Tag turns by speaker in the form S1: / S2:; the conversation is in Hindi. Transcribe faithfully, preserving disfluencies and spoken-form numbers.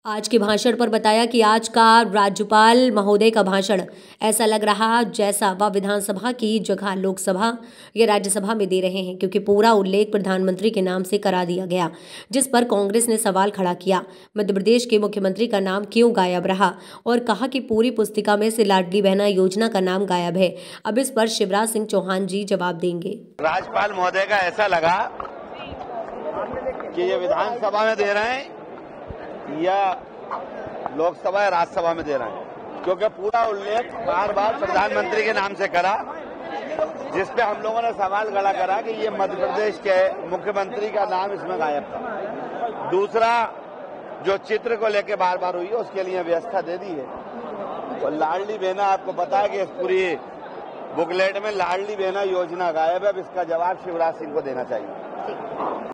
S1: आज के भाषण पर बताया कि आज का राज्यपाल महोदय का भाषण ऐसा लग रहा जैसा वह विधानसभा की जगह लोकसभा या राज्यसभा में दे रहे हैं, क्योंकि पूरा उल्लेख प्रधानमंत्री के नाम से करा दिया गया, जिस पर कांग्रेस ने सवाल खड़ा किया। मध्य प्रदेश के मुख्यमंत्री का नाम क्यों गायब रहा और कहा कि पूरी पुस्तिका में से लाडली बहना योजना का नाम गायब है। अब इस पर शिवराज सिंह चौहान जी जवाब देंगे।
S2: राज्यपाल महोदय का ऐसा लगा कि ये विधानसभा में दे रहे हैं या लोकसभा या राज्यसभा में दे रहे हैं, क्योंकि पूरा उल्लेख बार बार प्रधानमंत्री के नाम से करा, जिस पे हम लोगों ने सवाल खड़ा करा कि ये मध्य प्रदेश के मुख्यमंत्री का नाम इसमें गायब था। दूसरा, जो चित्र को लेके बार बार हुई है उसके लिए व्यवस्था दे दी है। तो लाडली बहना, आपको पता है कि इस पूरी बुकलेट में लाडली बहना योजना गायब है। अब इसका जवाब शिवराज सिंह को देना चाहिए।